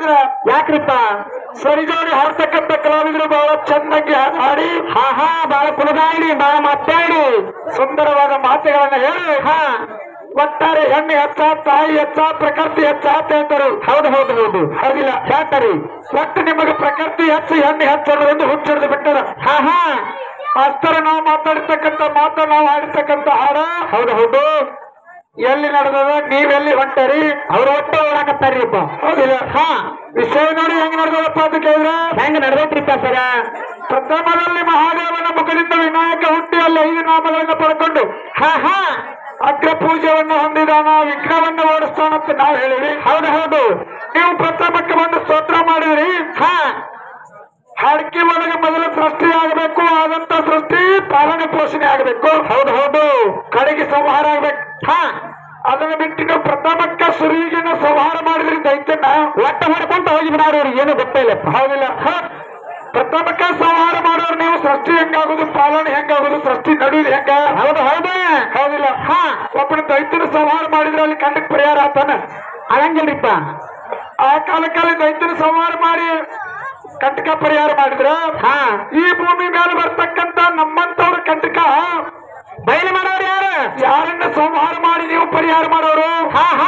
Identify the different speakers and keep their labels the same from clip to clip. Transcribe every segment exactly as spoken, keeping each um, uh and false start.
Speaker 1: ಮಾಡಿದ್ರ
Speaker 2: ಯಾಕ್ರಿಪ್ಪ
Speaker 1: ಸರಿಜೋಡಿ ಹಾಡ್ತಕ್ಕಂಥ ಕಲಾವಿದರು ಬಹಳ ಚೆನ್ನಾಗಿ ಹಾಡಿ
Speaker 2: ಹಾ ಹಾ ಬಾಳ ಕುಣಿದಾಡಿ ಬಾಳ ಮಾತಾಡಿ
Speaker 1: ಸುಂದರವಾದ ಮಾತುಗಳನ್ನ ಹೇಳಿ
Speaker 2: ಹಾ
Speaker 1: ಒಟ್ಟಾರೆ ಹೆಣ್ಣು ಹೆಚ್ಚ ತಾಯಿ ಹೆಚ್ಚ ಪ್ರಕೃತಿ ಹೆಚ್ಚ ಅಂತ ಹೇಳ್ತಾರೆ.
Speaker 2: ಹೌದು ಹೌದು ಹೌದು
Speaker 1: ಹೌದಿಲ್ಲ
Speaker 2: ಹೇಳ್ತಾರಿ.
Speaker 1: ಒಟ್ಟು ನಿಮಗೆ ಪ್ರಕೃತಿ ಹೆಚ್ಚು ಹೆಣ್ಣು ಹೆಚ್ಚು ಹುಚ್ಚಿಡ್ದು ಬಿಟ್ಟದ.
Speaker 2: ಹಾ ಹಾ
Speaker 1: ಅಷ್ಟರ ನಾವು ಮಾತಾಡಿರ್ತಕ್ಕಂಥ ಮಾತ ನಾವು ಆಡಿರ್ತಕ್ಕಂಥ ಹಾಡ
Speaker 2: ಹೌದು ಹೌದು
Speaker 1: ಎಲ್ಲಿ ನಡೆದದ ನೀವೆಲ್ಲಿ ಹೊಂಟರಿ
Speaker 2: ಅವ್ರ ಒಟ್ಟ ಓಡಾಕತ್ತಾರಿಪ್ಪ.
Speaker 1: ಹೌದಿಲ್ಲ
Speaker 2: ಹಾ
Speaker 1: ವಿಷಯ ನೋಡಿ ಹೆಂಗ್ ನಡೆದದಪ್ಪ ಅಂತ ಕೇಳಿದ್ರೆ
Speaker 2: ಹೆಂಗ ನಡೆದೈತ್ರಿಪ್ಪ ಸರ
Speaker 1: ಪ್ರಥಮದಲ್ಲಿ ಮಹಾದೇವನ ಮುಖದಿಂದ ವಿನಾಯಕ ಹುಟ್ಟಿ ಅಲ್ಲಿ ಐದು ನಾಮಗಳನ್ನ ಪಡ್ಕೊಂಡು
Speaker 2: ಹಾ ಹಾ
Speaker 1: ಅಗ್ರ ಪೂಜೆಯನ್ನು ಹೊಂದಿದಾನ ವಿಘ್ನವನ್ನು ಓಡಿಸ್ತಾನಂತ ನಾವು ಹೇಳಿರಿ.
Speaker 2: ಹೌದು ಹೌದು
Speaker 1: ನೀವು ಪ್ರಥಮಕ್ಕೆ ಬಂದು ಸ್ತೋತ್ರ ಮಾಡಿದ್ರಿ.
Speaker 2: ಹಾ
Speaker 1: ಹಾಡ್ಕಿ ಒಳಗೆ ಮೊದಲು ಸೃಷ್ಟಿ ಆಗಬೇಕು, ಆದಂತ ಸೃಷ್ಟಿ ಪಾಲನೆ ಪೋಷಣೆ ಆಗಬೇಕು.
Speaker 2: ಹೌದು ಹೌದು
Speaker 1: ಕಡೆಗೆ ಸಂಹಾರ ಆಗ್ಬೇಕು.
Speaker 2: ಹಾ
Speaker 1: ಅದನ್ನ ಬಿಟ್ಟು ನೀವು ಪ್ರಥಮಕ್ಕೆ ಸುರಿಗಿನ ಸಂಹಾರ ಮಾಡಿದ್ರಿ ದೈತ್ಯನ
Speaker 2: ಒಟ್ಟ ಹೊಡ್ಕೊಂತ ಹೋಗಿ ಬಿಡಾರ ಅವ್ರಿಗೆ ಏನು ಗೊತ್ತಿಲ್ಲಪ್ಪ.
Speaker 1: ಹೌದಿಲ್ಲ ಪ್ರಥಮಕ್ಕೆ ಸಂಹಾರ ಮಾಡೋರು ನೀವು ಸೃಷ್ಟಿ ಹೆಂಗಾಗುದು ಪಾಲನೆ ಹೆಂಗಾಗುದು ಸೃಷ್ಟಿ ನಡುವುದು ಹೆಂಗ
Speaker 2: ಹೌದು ಹೌದು
Speaker 1: ಹೌದಿಲ್ಲ
Speaker 2: ಹಾ
Speaker 1: ಒಬ್ಬನ ದೈತ್ಯನ ಸಂಹಾರ ಮಾಡಿದ್ರೆ ಅಲ್ಲಿ ಕಂಡಕ್ ಪರಿಹಾರ ಆತಾನ
Speaker 2: ಆಗಂಗಿಲ್ರಿಪ್ಪ.
Speaker 1: ಆ ಕಾಲಕ್ಕಲ್ಲಿ ದೈತ್ಯನ ಸಂಹಾರ ಮಾಡಿ ಕಂಟಕ ಪರಿಹಾರ ಮಾಡಿದ್ರ
Speaker 2: ಹಾ
Speaker 1: ಈ ಭೂಮಿ ಮೇಲೆ ಬರ್ತಕ್ಕಂತ ನಮ್ಮಂತವ್ರ ಕಂಟಕ
Speaker 2: ಬಯಲು ಮಾಡೋರು ಯಾರು
Speaker 1: ಯಾರನ್ನ ಸಂಹಾರ ಮಾಡಿ ನೀವು ಪರಿಹಾರ ಮಾಡೋರು.
Speaker 2: ಹಾ ಹಾ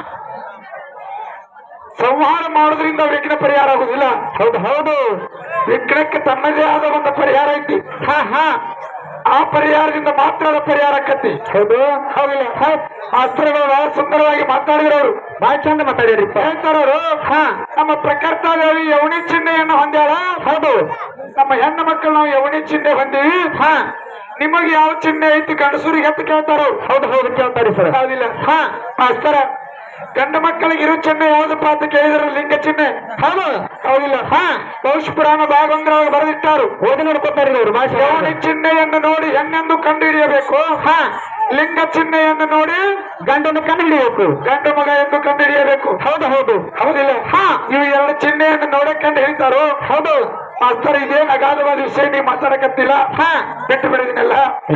Speaker 1: ಸಂಹಾರ ಮಾಡೋದ್ರಿಂದ ವಿಘ್ನ ಪರಿಹಾರ ಆಗುದಿಲ್ಲ.
Speaker 2: ಹೌದು ಹೌದು
Speaker 1: ವಿಘ್ನಕ್ಕೆ ತನ್ನದೇ ಆದ ಒಂದು ಪರಿಹಾರ ಐತಿ.
Speaker 2: ಹಾ ಹಾ
Speaker 1: ಆ ಪರಿಹಾರದಿಂದ ಮಾತ್ರ ಅದ ಪರಿಹಾರ ಆಕತಿ.
Speaker 2: ಹೌದು
Speaker 1: ಹೌದಿಲ್ಲ ಅಸ್ತ್ರಗಳು ಬಹಳ ಸುಂದರವಾಗಿ ಮಾತಾಡಿದ್ರವ್ರು
Speaker 2: ಬಾಳ ಚಂದ ಮಾತಾಡ್ಯಾರಿಪ್ಪ.
Speaker 1: ಹೇಳ್ತಾರವ್ರು
Speaker 2: ಹಾ
Speaker 1: ನಮ್ಮ ಪ್ರಕರ್ತಾ ದೇವಿ ಯವನಿ ಚಿಹ್ನೆಯನ್ನು ಹೊಂದ್ಯಾಳ.
Speaker 2: ಹೌದು
Speaker 1: ನಮ್ಮ ಹೆಣ್ಣು ಮಕ್ಕಳು ನಾವು ಯವನಿ ಚಿಹ್ನೆ ಹೊಂದಿವಿ.
Speaker 2: ಹಾ
Speaker 1: ನಿಮಗೆ ಯಾವ ಚಿಹ್ನೆ ಐತಿ ಗಂಡಸೂರಿಗೆ ಅಂತ ಕೇಳ್ತಾರವ್ರು.
Speaker 2: ಹೌದು ಹೌದು ಕೇಳ್ತಾರೆ ಸರ್.
Speaker 1: ಹೌದಿಲ್ಲ
Speaker 2: ಹಾ
Speaker 1: ಮಾಸ್ತರ ಗಂಡು ಮಕ್ಕಳಿಗೆ ಇರು ಚಿಹ್ನೆ ಯಾವ್ದಪ್ಪ ಅಂತ ಕೇಳಿದ್ರ ಲಿಂಗ ಚಿಹ್ನೆ.
Speaker 2: ಹೌದು
Speaker 1: ಹೌದಿಲ್ಲ
Speaker 2: ಹಾ
Speaker 1: ಭವಿಷ್ಯ ಪುರಾಣ ಭಾಗವೊಂದರೊಳಗೆ ಬರೆದಿಟ್ಟಾರು.
Speaker 2: ಓದಿ ನೋಡ್ಕೊತಾರಿ ಅವ್ರು ಭಾಷೆ.
Speaker 1: ಯವನಿ ಚಿಹ್ನೆಯನ್ನು ನೋಡಿ ಹೆಣ್ಣೆಂದು ಕಂಡು ಹಿಡಿಯಬೇಕು.
Speaker 2: ಹಾ
Speaker 1: ಲಿಂಗ ಚಿಹ್ನೆಯನ್ನು ನೋಡಿ
Speaker 2: ಗಂಡನ್ನು ಕಂಡು ಹಿಡಿಯಬೇಕು.
Speaker 1: ಗಂಡು ಮಗ ಎಂದು ಕಂಡು ಹಿಡಿಯಬೇಕು.
Speaker 2: ಹೌದು ಹೌದು
Speaker 1: ಹೌದಿಲ್ಲ
Speaker 2: ಹಾ
Speaker 1: ಇವು ಎರಡು ಚಿಹ್ನೆಯನ್ನು ನೋಡಕ್ ಕಂಡು ಹೇಳ್ತಾರೋ.
Speaker 2: ಹೌದು
Speaker 1: ಮಾಸ್ತರ್ ಇದೇನ್ ಅಗಾಧವಾದ ವಿಷಯ ನೀವು ಮಾತಾಡಕತ್ತಿಲ್ಲ.
Speaker 2: ಹಾ
Speaker 1: ಬಿಟ್ಟು ಬಿಡಿದಿನಲ್ಲ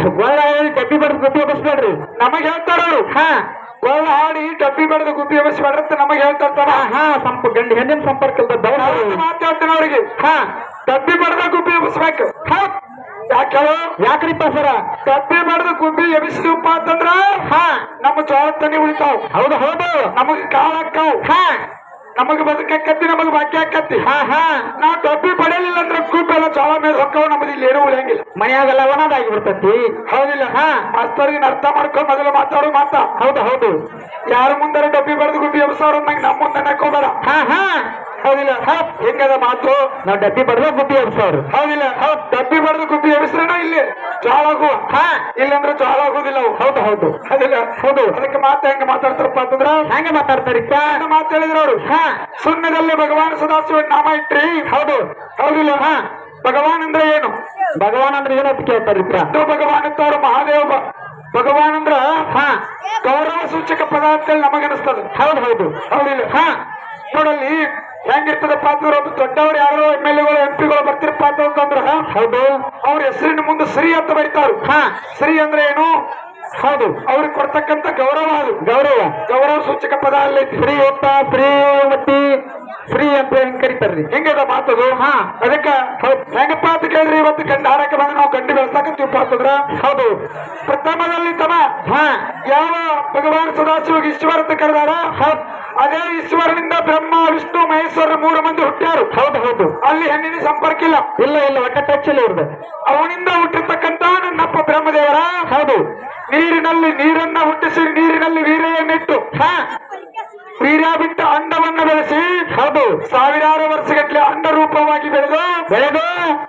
Speaker 2: ಡಬ್ಬಿ ಬಡ್ದು ಗುಬ್ಬಿ ಒಬ್ಬಸ್ಬೇಡ್ರಿ
Speaker 1: ನಮಗ್ ಹೇಳ್ತಾರು.
Speaker 2: ಹಾ
Speaker 1: ಒಳ್ಳೆ ಹಾಡಿ ಡಬ್ಬಿ ಬೆಳೆದು ಗುಬ್ಬಿ ಎಬ್ಬಿಸ್ಬೇಡ್ರಂತ ನಮಗ್ ಹೇಳ್ತಾರ.
Speaker 2: ಹಾ ಸಂಪ ಗಂಡ ಹೆಣ್ಣಿನ ಸಂಪರ್ಕ
Speaker 1: ಮಾತಾಡ್ತಾನೆ ಅವ್ರಿಗೆ.
Speaker 2: ಹಾ
Speaker 1: ಡಬ್ಬಿ ಬೆಳೆದ ಗುಬ್ಬಿ ಎಬ್ಬಿಸ್ಬೇಕು.
Speaker 2: ಹೌದ್
Speaker 1: ಯಾಕೆ
Speaker 2: ಯಾಕ್ರಿಪ್ಪ ಸರ
Speaker 1: ಡಬ್ಬಿ ಬೆಳೆದು ಗುಬ್ಬಿ ಎಬ್ಬಿಸಿದಪ್ಪ ಅಂತಂದ್ರ
Speaker 2: ಹಾ
Speaker 1: ನಮ್ಮ ಜೋಳ ತನಿ ಉಳಿತಾವ್.
Speaker 2: ಹೌದು ಹೌದು
Speaker 1: ನಮಗ್ ಕಾಳ ಹಾಕಾವ್.
Speaker 2: ಹಾ
Speaker 1: ನಮಗ್ ಬದುಕಕ್ಕತ್ತಿ ನಮಗ್ ಬಾಕಿ ಹಾಕತ್ತಿ.
Speaker 2: ಹಾ ಹಾ
Speaker 1: ನಾವ್ ಡಬ್ಬಿ ಪಡೆಯಲಿಲ್ಲ ಅಂದ್ರೆ ಗುಬ್ಬಿ ಎಲ್ಲ ಜೋಳ ಮೇಲೆ ಹೊಕ್ಕವ್. ನಮ್ದು ಇಲ್ಲಿ ಏನೂ ಉಳಿಯಂಗಿಲ್ಲ.
Speaker 2: ಮನೆಯಾಗೆಲ್ಲ ಒಣದಾಗಿ ಬಿಡ್ತತಿ.
Speaker 1: ಹೌದಿಲ್ಲ
Speaker 2: ಹಾ
Speaker 1: ಮಾಸ್ತರ್ಗಿನ ಅರ್ಥ ಮಾಡ್ಕೊಂಡ್ ಮೊದಲು ಮಾತಾಡೋ ಮಾತಾ.
Speaker 2: ಹೌದು ಹೌದು
Speaker 1: ಯಾರ ಮುಂದಾರ ಡಬ್ಬಿ ಬೆಳೆದು ಗುಬ್ಬಿ ಎಬ್ಸವ್ರ ನಂಗೆ ನಮ್ಮ ಮುಂದೆ ಹಾಕೋಬೇಡ.
Speaker 2: ಹಾ ಹಾ
Speaker 1: ಹೌದಿಲ್ಲ ಹೆಂಗದ ಮಾತು.
Speaker 2: ನಾವ್ ಡಬ್ಬಿ ಬಡ್ದ ಗುಬ್ಬಿ ಎಬ್ಸವ್ರು.
Speaker 1: ಹೌದಿಲ್ಲ ಡಬ್ಬಿ ಬೆಳೆದು ಗುಬ್ಬಿ ಎಬ್ಸ್ರೇನ ಇಲ್ಲಿ ಜೋಳ ಆಗುವ.
Speaker 2: ಹಾ
Speaker 1: ಇಲ್ಲಂದ್ರೆ ಜೋಳ ಆಗುದಿಲ್ಲ ಅವು.
Speaker 2: ಹೌದು ಹೌದು
Speaker 1: ಹೌದಿಲ್ಲ ಹೌದು ಅದಕ್ಕೆ ಮಾತು ಹೆಂಗ ಮಾತಾಡ್ತಾರಪ್ಪ ಅಂತಂದ್ರ
Speaker 2: ಹೆಂಗ ಮಾತಾಡ್ತಾರಿಪ್ಪ.
Speaker 1: ಮಾತು ಹೇಳಿದ್ರು ಅವ್ರು.
Speaker 2: ಹಾ
Speaker 1: ಸುಣ್ಣದಲ್ಲಿ ಭಗವಾನ್ ಸದಾಶಿವ ನಾಮ ಇಟ್ರಿ.
Speaker 2: ಹೌದು
Speaker 1: ಹೌದಿಲ್ಲ
Speaker 2: ಹಾ
Speaker 1: ಭಗವಾನ್ ಅಂದ್ರೆ ಏನು
Speaker 2: ಭಗವಾನ್ ಅಂದ್ರೆ ಏನಂತ ಕೇಳ್ತಾರಿಪ್ಪ.
Speaker 1: ಭಗವಾನ್ ಅಂತ ಅವ್ರು ಮಹಾದೇವ ಭಗವಾನ್ ಅಂದ್ರ
Speaker 2: ಹಾ
Speaker 1: ಗೌರವ ಸೂಚಕ ಪದ ಅಂತೇಳಿ ನಮಗನಿಸ್ತದ.
Speaker 2: ಹೌದು ಹೌದು
Speaker 1: ಹೌದಿಲ್ಲ
Speaker 2: ಹಾ
Speaker 1: ನೋಡಲ್ಲಿ ಹೆಂಗಿರ್ತದಪ್ಪ ಅಂತಂದ್ರೆ ಒಬ್ಬ ದೊಡ್ಡವರು ಯಾರೋ ಎಮ್ ಎಲ್ ಎಗಳು ಎಂ ಪಿಗಳು ಬರ್ತಿರಪ್ಪ ಅಂತಂದ್ರ
Speaker 2: ಹೌದು
Speaker 1: ಅವ್ರ ಹೆಸರಿನ ಮುಂದೆ ಶ್ರೀ ಅಂತ ಬರೀತಾರು.
Speaker 2: ಹಾ
Speaker 1: ಶ್ರೀ ಅಂದ್ರೆ ಏನು
Speaker 2: ಹೌದು
Speaker 1: ಅವ್ರಿಗೆ ಕೊಡ್ತಕ್ಕಂತ ಗೌರವ. ಅದು
Speaker 2: ಗೌರವ
Speaker 1: ಗೌರವ ಸೂಚಕ ಪದ ಅಲ್ಲೈತಿ.
Speaker 2: ಶ್ರೀಯುಕ್ತ ಶ್ರೀಮತಿ ಶ್ರೀ ಅಂತ ಹೆಂಗ್ ಕರೀತಾರ್ರಿ.
Speaker 1: ಹೆಂಗದ ಮಾತದು.
Speaker 2: ಹಾ
Speaker 1: ಅದಕ್ಕ ಹೆಂಗಪ್ಪ ಅಂತ ಕೇಳಿದ್ರಿ ಇವತ್ತು ಗಂಡ ಹಾರಕ್ಕೆ ಬಂದ್ರೆ ನಾವು ಗಂಡು ಬೆಳೆಸಾಕತ್ತೀವಪ್ಪ ಅಂತಂದ್ರ
Speaker 2: ಹೌದು
Speaker 1: ಪ್ರಥಮದಲ್ಲಿ ತಮ
Speaker 2: ಹಾ
Speaker 1: ಯಾವ ಭಗವಾನ್ ಸದಾಶಿವ ಈಶ್ವರ ಅಂತ ಕರೆದಾರ.
Speaker 2: ಹೌದ್
Speaker 1: ಅದೇ ಈಶ್ವರನಿಂದ ಬ್ರಹ್ಮ ವಿಷ್ಣು ಮಹೇಶ್ವರ ಮೂರು ಮಂದಿ ಹುಟ್ಟ್ಯಾರು.
Speaker 2: ಹೌದು ಹೌದು
Speaker 1: ಅಲ್ಲಿ ಹೆಣ್ಣಿನ ಸಂಪರ್ಕ ಇಲ್ಲ.
Speaker 2: ಇಲ್ಲ ಇಲ್ಲ ಒಟ್ಟ ಟಚ್ ಇಲ್ಲ ಇವ್ರದ್ದು.
Speaker 1: ಅವನಿಂದ ಹುಟ್ಟಿರ್ತಕ್ಕಂತ ನನ್ನಪ್ಪ ಬ್ರಹ್ಮದೇವರ
Speaker 2: ಹೌದು
Speaker 1: ನೀರಿನಲ್ಲಿ ನೀರನ್ನ ಹುಟ್ಟಿಸಿ ನೀರಿನಲ್ಲಿ ವೀರ್ಯನ್ನಿಟ್ಟು
Speaker 2: ಹಾ
Speaker 1: ವೀರ್ಯ ಬಿಟ್ಟ ಅಂಡವನ್ನು ಬೆಳೆಸಿ
Speaker 2: ಹೌದು
Speaker 1: ಸಾವಿರಾರು ವರ್ಷಗಟ್ಟಲೆ ಅಂಡ ರೂಪವಾಗಿ ಬೆಳೆದು
Speaker 2: ಬೆಳೆದು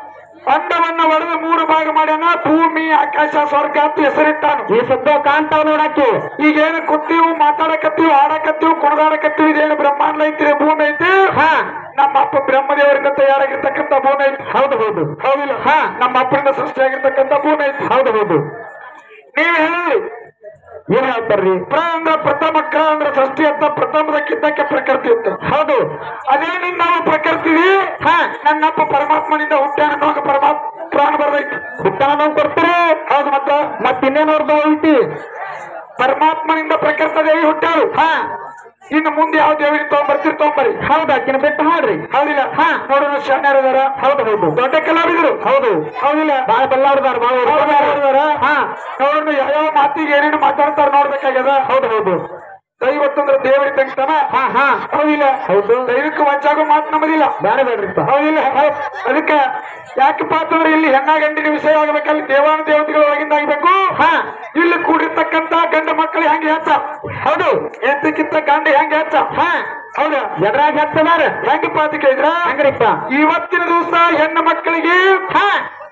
Speaker 1: ಅಂಡವನ್ನು ಒಡೆದು ಮೂರು ಭಾಗ ಮಾಡ್ಯಾನ. ಭೂಮಿ ಆಕಾಶ ಸ್ವರ್ಗ ಅಂತ ಹೆಸರಿಟ್ಟಾನು.
Speaker 2: ಈ ಸದ್ದ ಕಾಣ್ತಾವ ನೋಡಕ್ಕೆ.
Speaker 1: ಈಗೇನು ಕೂತೀವಿ ಮಾತಾಡಕತ್ತೀವಿ ಆಡಕತ್ತೀವಿ ಕುಣದಾಡಕತ್ತೀವಿ ಇದೇನು ಬ್ರಹ್ಮಾಂಡ ಐತಿ ಭೂಮಿ ಐತಿ.
Speaker 2: ಹಾ
Speaker 1: ನಮ್ಮ ಅಪ್ಪ ಬ್ರಹ್ಮದೇವರಿಂದ ತಯಾರಾಗಿರ್ತಕ್ಕಂಥ ಭೂಮಿ ಐತಿ.
Speaker 2: ಹೌದು ಹೌದು
Speaker 1: ಹೌದಿಲ್ಲ
Speaker 2: ಹಾ
Speaker 1: ನಮ್ಮ ಅಪ್ಪನಿಂದ ಸೃಷ್ಟಿಯಾಗಿರ್ತಕ್ಕಂಥ ಭೂಮಿ ಐತಿ.
Speaker 2: ಹೌದು ಹೌದು
Speaker 1: ನೀವ್ ಹೇಳಿದ್ರಿ
Speaker 2: ಏನ್ ಹೇಳ್ತಾರ್ರಿ.
Speaker 1: ಪ್ರ ಅಂದ್ರ ಪ್ರಥಮ ಕ್ರ ಅಂದ್ರ ಸೃಷ್ಟಿ ಅಂತ ಪ್ರಥಮದಕ್ಕಿದ್ದಕ್ಕೆ ಪ್ರಕೃತಿ ಅಂತ.
Speaker 2: ಹೌದು
Speaker 1: ಅದೇ ನಿನ್ ನಾವು ಪ್ರಕೃತಿ.
Speaker 2: ಹಾ
Speaker 1: ನನ್ನಪ್ಪ ಪರಮಾತ್ಮನಿಂದ ಹುಟ್ಟ್ಯಾನ ಅನ್ನೋಗ ಪರಮಾತ್ಮ ಪ್ರಾಣ ಬರ್ದೈತಿ.
Speaker 2: ಹುಟ್ಟಾನ ನಾವು ಕೊಡ್ತೀರಿ.
Speaker 1: ಹೌದು ಮತ್ತ
Speaker 2: ಮತ್ ಇನ್ನೇನವ್ರದ್ದು ಐತಿ.
Speaker 1: ಪರಮಾತ್ಮನಿಂದ ಪ್ರಕೃತ ದೇವಿ ಹುಟ್ಟ್ಯಾರು.
Speaker 2: ಹಾ
Speaker 1: ಇನ್ನು ಮುಂದೆ ಯಾವ ದೇವರಿಗೆ ತಗೊಂಡ್ಬರ್ತೀರಿ ತಗೊಂಬರಿ.
Speaker 2: ಹೌದು ಆಕಿನ ಬಿಟ್ಟು ಹಾಡ್ರಿ.
Speaker 1: ಹೌದಿಲ್ಲ?
Speaker 2: ಹಾ
Speaker 1: ನೋಡೋಣ ಶಾಣ್ಯರದಾರ.
Speaker 2: ಹೌದು ಹೌದು
Speaker 1: ದೊಡ್ಡ ಕಲಾವಿದರು.
Speaker 2: ಹೌದು
Speaker 1: ಹೌದಿಲ್ಲ?
Speaker 2: ಬಾಳ ಬಲ್ಲಾಡ್ದಾರ ಬಾಳ
Speaker 1: ಹೌದಾರ.
Speaker 2: ಹಾ
Speaker 1: ನೋಡೋಣ ಯಾವ್ಯಾವ ಮಾತಿಗೆ ಏನೇನು ಮಾತಾಡ್ತಾರ ನೋಡ್ಬೇಕಾಗ್ಯದ.
Speaker 2: ಹೌದು ಹೌದು
Speaker 1: ದೈವತ್ತಂದ್ರ ದೇವರಿಗೆ ತಂಗ್ತಾನ.
Speaker 2: ಹಾ ಹಾ
Speaker 1: ಹೌದಿಲ್ಲ?
Speaker 2: ಹೌದು
Speaker 1: ದೈವಕ್ಕೆ ವಂಚಾಗೋ ಮಾತು ನಮ್ಮದಿಲ್ಲ.
Speaker 2: ಬೇಡ ಬೇಡ್ರಿಪ್ಪ.
Speaker 1: ಹೌದಿಲ್ಲ? ಅದಕ್ಕೆ ಯಾಕಪ್ಪ ಅಂತಂದ್ರೆ ಇಲ್ಲಿ ಹೆಣ್ಣ ಗಂಡಿನ ವಿಷಯ ಆಗಬೇಕಲ್ಲಿ ದೇವಾನು ದೇವತೆಗಳು ಒಳಗಿಂದಾಗಬೇಕು.
Speaker 2: ಹಾ
Speaker 1: ಇಲ್ಲಿ ಕೂಡಿರ್ತಕ್ಕಂತ ಗಂಡ ಮಕ್ಕಳು ಹೆಂಗೆ ಹೆಚ್ಚ.
Speaker 2: ಹೌದು
Speaker 1: ಎಂತಕ್ಕಿಂತ ಗಂಡ ಹೆಂಗೆ ಹೆಚ್ಚ.
Speaker 2: ಹಾ
Speaker 1: ಹೌದಾ?
Speaker 2: ಎದ್ರಾಗ ಹಚ್ಚದಾರ
Speaker 1: ಹೆಂಗಪ್ಪ ಅಂತ ಕೇಳಿದ್ರ
Speaker 2: ಹಂಗ್ರಿಪ್ಪ.
Speaker 1: ಇವತ್ತಿನ ದಿವಸ ಹೆಣ್ಣು ಮಕ್ಕಳಿಗೆ
Speaker 2: ಹಾ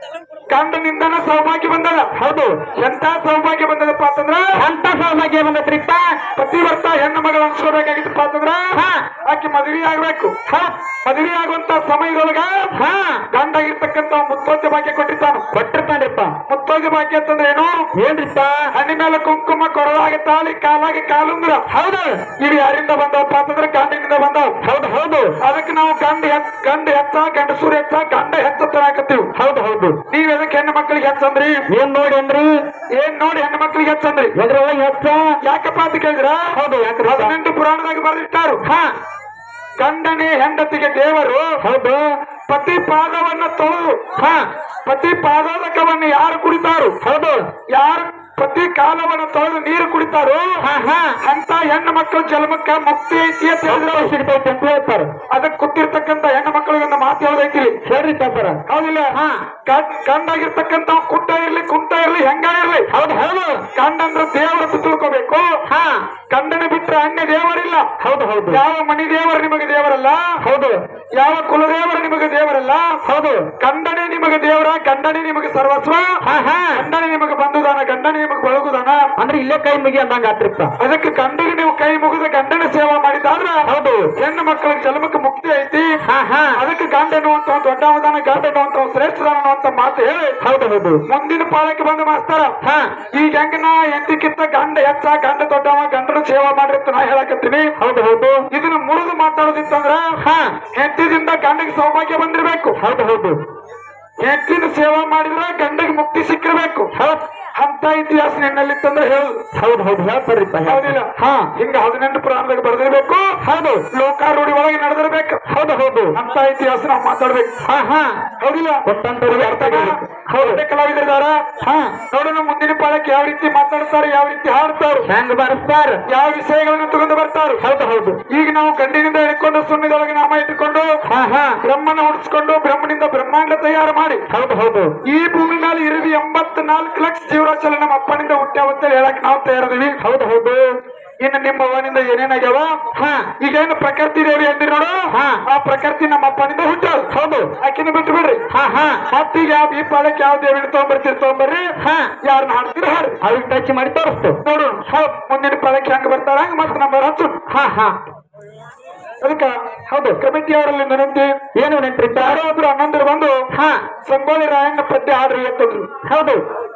Speaker 1: ಗಂಡನಿಂದನ ಸೌಭಾಗ್ಯ ಬಂದದ.
Speaker 2: ಹೌದು
Speaker 1: ಎಂತ ಸೌಭಾಗ್ಯ ಬಂದದಪ್ಪ ಅಂತಂದ್ರ
Speaker 2: ಅಂತ ಸೌಭಾಗ್ಯ ಬಂದತ್ರಿಪ್ಪ.
Speaker 1: ಪ್ರತಿವರ್ತ ಹೆಣ್ಣು ಮಗಳು ಅನ್ಸ್ಕೋಬೇಕಾಗಿತ್ತಪ್ಪ ಅಂತಂದ್ರ
Speaker 2: ಹಾ
Speaker 1: ಆಕೆ ಮದುವೆ ಆಗ್ಬೇಕು.
Speaker 2: ಹಾ
Speaker 1: ಮದುವೆ ಆಗುವಂತ ಸಮಯದೊಳಗ
Speaker 2: ಹಾ
Speaker 1: ಗಂಡಾಗಿರ್ತಕ್ಕಂತ ಮುತ್ತೋಜ ಭಾಗ್ಯ ಕೊಟ್ಟಿರ್ತಾನು.
Speaker 2: ಕೊಟ್ಟಿರ್ತಾನ್ರಿಪ್ಪ.
Speaker 1: ಮುತ್ತೋಜ ಭಾಗ್ಯ ಅಂತಂದ್ರೆ ಏನು?
Speaker 2: ಏನ್ರಿಪ್ಪ?
Speaker 1: ಹಣ್ಣಿ ಮೇಲೆ ಕುಂಕುಮ, ಕೊರಳಾಗ ತಾಳಿ, ಕಾಲಾಗಿ ಕಾಲುಂಗ್ರ.
Speaker 2: ಹೌದು
Speaker 1: ಇವು ಯಾರಿಂದ ಬಂದವಪ್ಪ ಅಂತಂದ್ರೆ ಗಂಡಿನಿಂದ ಬಂದವು.
Speaker 2: ಹೌದು ಹೌದು
Speaker 1: ಅದಕ್ಕೆ ನಾವು ಗಂಡ ಹೆಚ್ ಗಂಡ ಹೆಚ್ಚ ಗಂಡಸೂರು ಹೆಚ್ಚ ಗಂಡ ಹೆಚ್ಚತ್ತರಾಕತ್ತೀವಿ.
Speaker 2: ಹೌದು ಹೌದು
Speaker 1: ನೀವ್ ಅದಕ್ಕೆ ಹೆಣ್ಣು ಮಕ್ಕಳಿಗೆ ಹೆಚ್ಚಂದ್ರಿ.
Speaker 2: ಏನ್ ನೋಡಿ ಅಂದ್ರಿ?
Speaker 1: ಏನ್ ನೋಡಿ ಹೆಣ್ಣು ಮಕ್ಕಳಿಗೆ ಹೆಚ್ಚಂದ್ರಿ?
Speaker 2: ಎದ್ರೊಳಗೆ ಹೆಚ್ಚ.
Speaker 1: ಯಾಕಪ್ಪ ಅಂತ ಕೇಳಿದ್ರ
Speaker 2: ಹೌದು ಯಾಕ್ರಿ?
Speaker 1: ಹದಿನೆಂಟು ಪುರಾಣದಾಗ ಬರೆದಿಟ್ಟಾರು.
Speaker 2: ಹಾ
Speaker 1: ಗಂಡನೇ ಹೆಂಡತಿಗೆ ದೇವರು.
Speaker 2: ಹೌದು
Speaker 1: ಪತಿ ಪಾದವನ್ನ ತೊಳೆದು
Speaker 2: ಹಾ
Speaker 1: ಪತಿ ಪಾದೋದಕವನ್ನು ಯಾರು ಕುಡಿತಾರು?
Speaker 2: ಹೌದು
Speaker 1: ಯಾರು ಪತಿ ಕಾಲವನ್ನು ತೊಳೆದು ನೀರು ಕುಡಿತಾರೋ
Speaker 2: ಹಾ ಹಾ
Speaker 1: ಅಂತ ಹೆಣ್ಣು ಮಕ್ಕಳು ಜನ್ಮಕ್ಕ ಮುಕ್ತಿ ಐತಿ ಅಂತ ಹೇಳಿದ್ರು.
Speaker 2: ಸಿಗ್ತೈತೆ ಅಂತ ಹೇಳ್ತಾರ.
Speaker 1: ಅದಕ್ಕೆ ಕೂತಿರ್ತಕ್ಕಂತ ಹೆಣ್ಣು ಮಕ್ಕಳಿಗೆ ಒಂದು ಮಾತು ಯಾವ್ದೈತಿ
Speaker 2: ಹೇಳ್ರಿ ಸರ.
Speaker 1: ಹೌದಿಲ್ಲ?
Speaker 2: ಹಾ
Speaker 1: ಗಂಡಾಗಿರ್ತಕ್ಕಂತ ಕುಂಟ ಇರ್ಲಿ ಕುಂಟ ಇರ್ಲಿ ಹೆಂಗ ಇರ್ಲಿ.
Speaker 2: ಹೌದು ಹೌದು
Speaker 1: ಗಂಡ ಅಂದ್ರೆ ದೇವರದ್ದು ತಿಳ್ಕೋಬೇಕು.
Speaker 2: ಹಾ
Speaker 1: ಗಂಡನ ಬಿಟ್ರೆ ಅನ್ಯ ದೇವರಿಲ್ಲ.
Speaker 2: ಹೌದು ಹೌದು
Speaker 1: ಯಾವ ಮಣಿ ದೇವರು ನಿಮಗೆ ದೇವರಲ್ಲ.
Speaker 2: ಹೌದು
Speaker 1: ಯಾವ ಕುಲದೇವರು ನಿಮಗೆ ದೇವರಲ್ಲ.
Speaker 2: ಹೌದು
Speaker 1: ಗಂಡನೇ ನಿಮಗೆ ದೇವರ, ಗಂಡನೇ ನಿಮಗೆ ಸರ್ವಸ್ವ,
Speaker 2: ಹಾ ಹಾ
Speaker 1: ಗಂಡನೇ ನಿಮಗೆ ಬಂಧುದಾನ, ಗಂಡನೇ ನಿಮಗೆ ಬಳಗುದಾನ.
Speaker 2: ಅಂದ್ರೆ ಇಲ್ಲೇ ಕೈ ಮುಗಿ ಅಂದಂಗ ಆತ್ರಿಪ್ಪ.
Speaker 1: ಅದಕ್ಕೆ ಗಂಡಿಗೆ ನೀವು ಕೈ ಮುಗಿದ ಗಂಡನ ಸೇವಾ ಮಾಡಿದಾರ
Speaker 2: ಹೌದು
Speaker 1: ಹೆಣ್ಣು ಮಕ್ಕಳಿಗೆ ಜನ್ಮಕ್ಕೆ ಮುಕ್ತಿ ಐತಿ.
Speaker 2: ಹಾ ಹಾ
Speaker 1: ಅದಕ್ಕೆ ಗಂಡ ಎನ್ನುವಂತ ದೊಡ್ಡವದಾನ, ಗಂಡ ಎನ್ನುವಂತ ಶ್ರೇಷ್ಠದಾನ ಅನ್ನುವಂತ ಮಾತು ಹೇಳಿ
Speaker 2: ಹೌದು ಹೌದು
Speaker 1: ಮುಂದಿನ ಪಾಲಕ್ಕೆ ಬಂದು ಮಾಸ್ತಾರ.
Speaker 2: ಹಾ
Speaker 1: ಈಗ ಹೆಂಗ ನಾ ಎಂಟಕ್ಕಿಂತ ಗಂಡ ಹೆಚ್ಚ ಗಂಡ ದೊಡ್ಡವ ಗಂಡನ ಸೇವಾ ಮಾಡಿರ್ತ ನಾ ಹೇಳಕತ್ತೀನಿ.
Speaker 2: ಹೌದು ಹೌದು
Speaker 1: ಇದನ್ನ ಮುರಿದು ಮಾತಾಡೋದಿತ್ತಂದ್ರ
Speaker 2: ಹಾ
Speaker 1: ಹೆಂಡತಿದಿಂದ ಗಂಡಿಗೆ ಸೌಭಾಗ್ಯ ಬಂದಿರ್ಬೇಕು.
Speaker 2: ಹೌದು ಹೌದು
Speaker 1: ಹೆಂಡತಿನ ಸೇವಾ ಮಾಡಿದ್ರೆ ಗಂಡಿಗೆ ಮುಕ್ತಿ ಸಿಕ್ಕಿರ್ಬೇಕು.
Speaker 2: ಹೌದು
Speaker 1: ಅಂತ ಇತಿಹಾಸ ನಿನ್ನಲ್ಲಿತ್ತಂದ್ರೆ ಹೇಳುದು.
Speaker 2: ಹೌದು ಹೌದು ಹೇಳ್ತಾರಿಪ್ಪ.
Speaker 1: ಹೌದಿಲ್ಲ?
Speaker 2: ಹಾ
Speaker 1: ಹಿಂಗ ಹದಿನೆಂಟು ಪುರಾಣದಾಗ ಬರೆದಿರ್ಬೇಕು.
Speaker 2: ಹೌದು
Speaker 1: ಲೋಕಾರೂಢಿ ಒಳಗೆ ನಡೆದಿರ್ಬೇಕು.
Speaker 2: ಹೌದು ಹೌದು
Speaker 1: ಅಂತ ಇತಿಹಾಸ ನಾವು ಮಾತಾಡ್ಬೇಕು.
Speaker 2: ಹಾ ಹಾ
Speaker 1: ಹೌದಿಲ್ಲ?
Speaker 2: ಗೊತ್ತಂತವ್ರಿಗೆ ಅರ್ಥ ಆಗ್ಬೇಕು.
Speaker 1: ಹೌದು ಕಲಾವಿದರಿದಾರ.
Speaker 2: ಹಾ
Speaker 1: ನೋಡೋಣ ಮುಂದಿನ ಪಾಲಕ್ಕೆ ಯಾವ ರೀತಿ ಮಾತಾಡ್ತಾರೆ, ಯಾವ ರೀತಿ ಹಾಡ್ತಾರೆ,
Speaker 2: ಹೆಂಗ್ ಬಾರಿಸ್ತಾರ,
Speaker 1: ಯಾವ ವಿಷಯಗಳನ್ನು ತಗೊಂಡು ಬರ್ತಾರೆ.
Speaker 2: ಹೌದು ಹೌದು
Speaker 1: ಈಗ ನಾವು ಗಂಡಿನಿಂದ ಹಿಡ್ಕೊಂಡು ಸುಣ್ಣಿದೊಳಗೆ ನಾಮ ಇಟ್ಟುಕೊಂಡು
Speaker 2: ಹಾ ಹಾ
Speaker 1: ಬ್ರಹ್ಮನ ಹುಟ್ಟಿಸ್ಕೊಂಡು ಬ್ರಹ್ಮನಿಂದ ಬ್ರಹ್ಮಾಂಡ ತಯಾರು ಮಾಡಿ
Speaker 2: ಹೌದು ಹೌದು
Speaker 1: ಈ ಭೂಮಿ ಮೇಲೆ ಇರುವುದು ಎಂಬತ್ನಾಲ್ಕು ಲಕ್ಷ ಜೀವರಾಶಿ ನಮ್ಮ ಅಪ್ಪನಿಂದ ಹುಟ್ಟ್ಯಾವಂತ ಹೇಳಕ್ ನಾವು ತಯಾರದೀವಿ.
Speaker 2: ಹೌದು ಹೌದು
Speaker 1: ಇನ್ನು ನಿಮ್ಮ ಅವನಿಂದ ಏನೇನಾಗ್ಯಾವ?
Speaker 2: ಹಾ
Speaker 1: ಈಗ ಏನು ಪ್ರಕೃತಿ ದೇವಿ ಅಂದಿರಿ ನೋಡು.
Speaker 2: ಹಾ
Speaker 1: ಆ ಪ್ರಕೃತಿ ನಮ್ಮ ಅಪ್ಪನಿಂದ ಹುಟ್ಟಾಳ.
Speaker 2: ಹೌದು
Speaker 1: ಆಕಿನ ಬಿಟ್ಟು ಬಿಡ್ರಿ.
Speaker 2: ಹಾ ಹಾ
Speaker 1: ಮತ್ತೀಗ ಯಾವ ಈ ಪಾಲಕ್ಕೆ ಯಾವ ದೇವಿನ ತಗೊಂಡ್ಬರ್ತೀರಿ ತಗೊಂಬರ್ರಿ.
Speaker 2: ಹಾ
Speaker 1: ಯಾರನ್ನ ಹಾಡ್ತೀರಿ ಹಾಡ್ರಿ.
Speaker 2: ಅವ್ರಿಗೆ ಟಚ್ ಮಾಡಿ ತೋರಿಸ್ತು
Speaker 1: ನೋಡು. ಹೌದು ಮುಂದಿನ ಪಾಲಕ್ಕೆ ಹೆಂಗ ಬರ್ತಾರ ಹಂಗ ಮತ್ತೆ ನಂಬರ್ ಹಚ್ಚು.
Speaker 2: ಹಾ ಹಾ
Speaker 1: ಅದಕ್ಕ ಹೌದು ಕಮಿಟಿ ಅವರಲ್ಲಿ ವಿನಂತಿ.
Speaker 2: ಏನು ನೆಂಟ್ರಿ?
Speaker 1: ಯಾರೋ ಒಬ್ರು ಹನ್ನೊಂದರ ಬಂದು
Speaker 2: ಹಾ
Speaker 1: ಸಂಗೊಳ್ಳಿ ರಾಯಣ್ಣ ಪದ್ಯ ಹಾಡ್ರಿ ಅಂತಂದ್ರು.
Speaker 2: ಹೌದು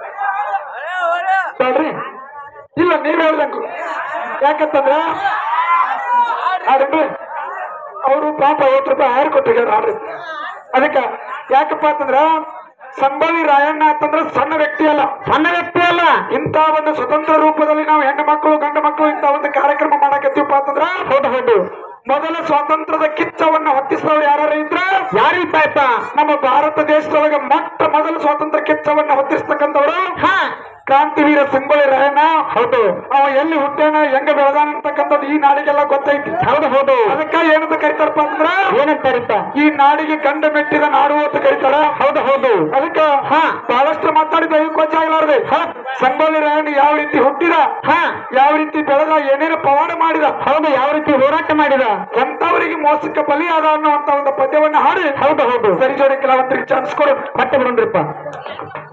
Speaker 1: ನೋಡ್ರಿ ಇಲ್ಲ ನೀವ್ ಹೇಳ್ದಂಗು. ಯಾಕಂತಂದ್ರ ಹಾಡ್ರಿ ಅವರು ಪಾಪ ಐವತ್ತು ರೂಪಾಯಿ ಹಾರಿ ಕೊಟ್ಟಿದ್ದಾರೆ ಹಾಡ್ರಿ. ಅದಕ್ಕ ಯಾಕಪ್ಪ ಅಂತಂದ್ರ ಸಂಗೊಳ್ಳಿ ರಾಯಣ್ಣ ಅಂತಂದ್ರ ಸಣ್ಣ ವ್ಯಕ್ತಿ ಅಲ್ಲ,
Speaker 2: ಸಣ್ಣ ವ್ಯಕ್ತಿ ಅಲ್ಲ.
Speaker 1: ಇಂತ ಒಂದು ಸ್ವತಂತ್ರ ರೂಪದಲ್ಲಿ ನಾವು ಹೆಣ್ಣು ಮಕ್ಕಳು ಗಂಡು ಮಕ್ಕಳು ಇಂತ ಒಂದು ಕಾರ್ಯಕ್ರಮ ಮಾಡಕತ್ತೀವಪ್ಪ ಅಂತಂದ್ರ
Speaker 2: ಹೌದು ಹೌದು
Speaker 1: ಮೊದಲ ಸ್ವಾತಂತ್ರ್ಯದ ಕಿಚ್ಚವನ್ನ ಹೊತ್ತಿಸಿದವರು ಯಾರು ಇದ್ರ?
Speaker 2: ಯಾರಿಪ್ಪ?
Speaker 1: ನಮ್ಮ ಭಾರತ ದೇಶದೊಳಗೆ ಮೊಟ್ಟ ಮೊದಲ ಸ್ವಾತಂತ್ರ್ಯ ಕಿಚ್ಚವನ್ನ ಹೊತ್ತಿಸ್ತಕ್ಕಂಥವ್ರು
Speaker 2: ಹಾ
Speaker 1: ಕ್ರಾಂತಿವೀರ ಸಂಗೊಳ್ಳಿ ರಾಯಣ್ಣ.
Speaker 2: ಹೌದು
Speaker 1: ಅವ ಎಲ್ಲಿ ಹುಟ್ಟ್ಯಾನ ಹೆಂಗ ಬೆಳೆದಾನ ಅಂತಕ್ಕಂಥದ್ದು ಈ ನಾಡಿಗೆಲ್ಲ ಗೊತ್ತೈತಿ.
Speaker 2: ಹೌದು ಹೌದು
Speaker 1: ಅದಕ್ಕ ಏನಂತ ಕರಿತಾರಪ್ಪ ಅಂದ್ರ
Speaker 2: ಏನಂತಾರಿಪ್ಪ?
Speaker 1: ಈ ನಾಡಿಗೆ ಕಂಡ ಮೆಟ್ಟಿದ ನಾಡು ಅಂತ ಕರೀತಾರ.
Speaker 2: ಹೌದು ಹೌದು
Speaker 1: ಅದಕ್ಕ
Speaker 2: ಹಾ
Speaker 1: ಬಹಳಷ್ಟು ಮಾತಾಡಿದ ಕೊಂಚಾಗ್ಲಾರ್ದೆ ಸಂಗೊಳ್ಳಿ ರಾಯಣ್ಣ ಯಾವ ರೀತಿ ಹುಟ್ಟಿದ,
Speaker 2: ಹಾ
Speaker 1: ಯಾವ ರೀತಿ ಬೆಳೆದ, ಏನೇನು ಪವಾಡ ಮಾಡಿದ,
Speaker 2: ಹೌದು ಯಾವ ರೀತಿ ಹೋರಾಟ ಮಾಡಿದ,
Speaker 1: ಎಂತವರಿಗೆ ಮೋಸಕ್ಕೆ ಬಲಿಯಾದ ಅನ್ನುವಂತ ಒಂದು ಪದ್ಯವನ್ನ ಹಾಡಿ
Speaker 2: ಹೌದು ಹೌದು
Speaker 1: ಸರಿ ಜೋಡಿ ಕಲಾವಂತರಿಗೆ ಚಾನ್ಸ್ ಕೊಡು.
Speaker 2: ಮತ್ತೆ ಬಿಡೋಣ್ರಿಪ್ಪ.